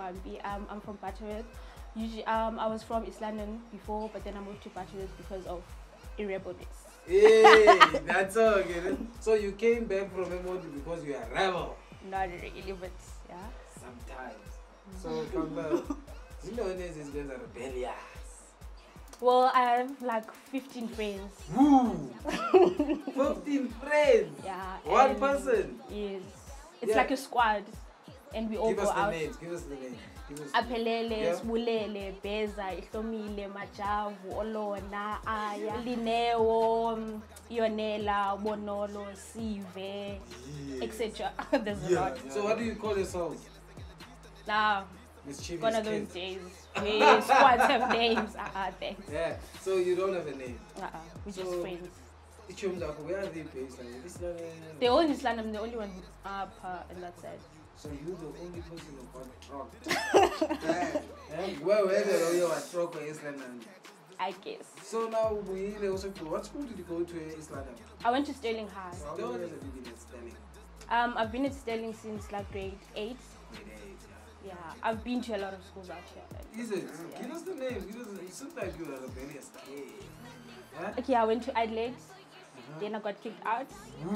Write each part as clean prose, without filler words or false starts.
Bambi. I'm from Butterworth. Usually, I was from East London before, but then I moved to Butterworth because of irregularness. Hey, that's all. Okay. So you came back from MOD because you are a rebel. Not really, but yeah. Sometimes. So come you know these guys are rebellious. Well, I have like 15 friends. Woo! 15 friends. Yeah. One and person. Yes. It's Yeah. like a squad, and we all Give go us the out. names. Give us the names. Aphelele, Yeah. Smulele, Beza, Ihlomile, Majavu, Olona, Aya, Lineo, Ionela, Bonolo, Sive, etc. There's a lot. So what do you call yourselves? Now, Mischievous gone are those kids. days. We squads have names. Thanks. Yeah. So you don't have a name. We're just So- friends. Where are they based? Like, this is They're all in Islam. I'm the only one up in that side. So you're the only person who got trucked. Where the you were trucked in Islam? I guess. So now we also what school did you go to in Islam? I went to Sterling High. How many years have you been at Sterling? I've been at Sterling since like grade 8. Yeah, I've been to a lot of schools out here. Is it? Yeah. Give us the name. It seems like you're a rebellious kid. Huh? Okay, I went to Adelaide. Then I got kicked out.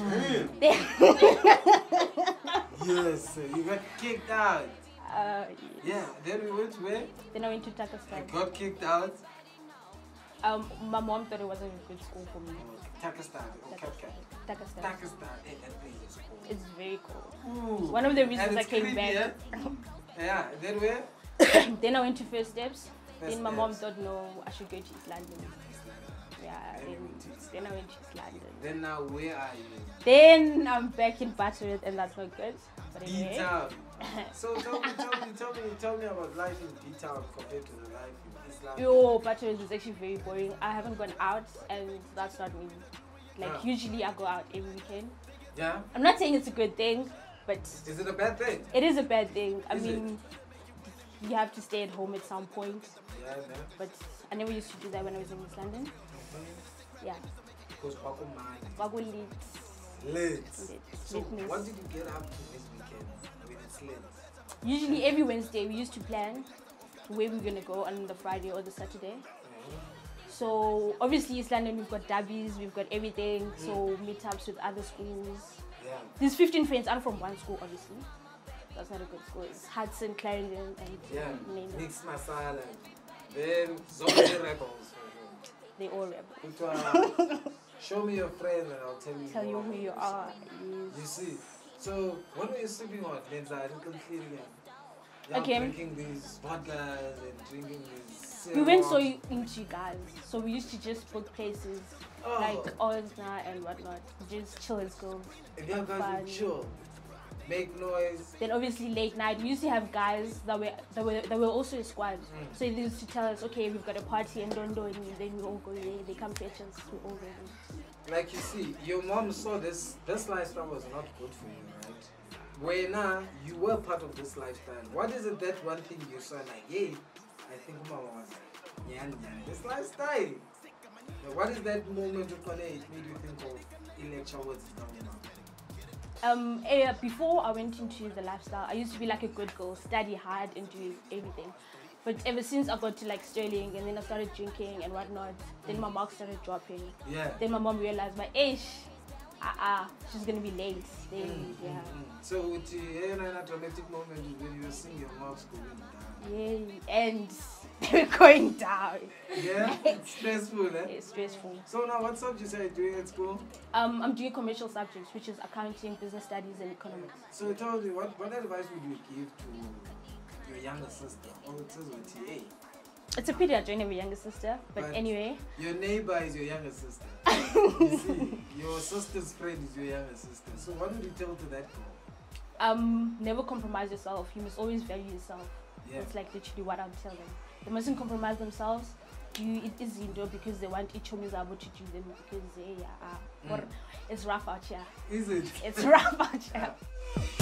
Yes, you got kicked out. uh, Yeah, then we went where? then I went to I Takastan. got kicked out. My mom thought it wasn't a good school for me. Takistan or Kapka. Takastan. Pakistan. Hey, that place is cool. It's very cool. Ooh. One of the reasons And I it's came creepy, back. Yeah, then where? Then I went to First Steps. First Then my mom Steps. thought no, I should go to East London. Yeah, then I went to East London. Then now where are you? Then I'm back in Butterworth, and that's not good. But anyway. B-Town. So tell me about life in B-Town compared to the life in Islam. Yo, Butterworth is actually very boring. I haven't gone out, and that's not me. Like Yeah. usually I go out every weekend. Yeah? I'm not saying it's a good thing, but Is it a bad thing? it is a bad thing. I Is mean, you have to stay at home at some point. Yeah, man. But I never used to do that when I was in East London. Yeah, Because Paco mind. Wago lit. Late. So Litness. what did you get up to this weekend? I mean, it's late. Usually every Wednesday we used to plan where we're gonna go on the Friday or the Saturday. So obviously East London we've got derbies, we've got everything. So meetups with other schools. Yeah. These 15 friends aren't from one school, obviously. That's not a good school. It's Hudson, Clarendon, and Yeah. Maynard. Mix masala. Then zombie rebels. They all rebel. But, show me your friend and I'll tell you. Tell you more who about you yourself. are. You Yes. see. So what were you sleeping on? Lenza, I didn't clear again. Yeah, Okay. drinking these vodkas and drinking these. We went so syrups. into guys. So we used to just book places Oh. like Ozna and whatnot. Just chill as girls. And the have other guys fun. would chill, make noise. Then obviously late night, we used to have guys that were also a squad. So they used to tell us, okay, we've got a party in Dondo, and then we all go there. They come fetch us. We all go Like you see, your mom saw this lifestyle was not good for you, right? Where now you were part of this lifestyle. What is it that one thing you saw like, hey, I think mama was like, yeah, this lifestyle. Now, what is that moment of it made you think of lecture words down now? Before I went into the lifestyle, I used to be like a good girl, study hard and do everything. But ever since I got to like Sterling and then I started drinking and whatnot, then my marks started dropping. Yeah. Then my mom realized my age, she's gonna be late. Then yeah. So with the dramatic moment is when you were seeing your marks going down. Yeah, and they were going down. Yeah? It's stressful, eh? It's stressful. So now what subjects are you doing at school? I'm doing commercial subjects, which is accounting, business studies, and economics. So tell me, what advice would you give to your younger sister? Or it says with TA. It's a pity I don't have a younger sister, but But- anyway. Your neighbor is your younger sister. You see, your sister's friend is your younger sister. So what would you tell to that girl? Never compromise yourself. You must always value yourself. Yeah. That's like literally what I'm telling. They mustn't compromise themselves. It is indoor because they want each other able to do them because they are. It's rough out here. Is it? It's rough out here.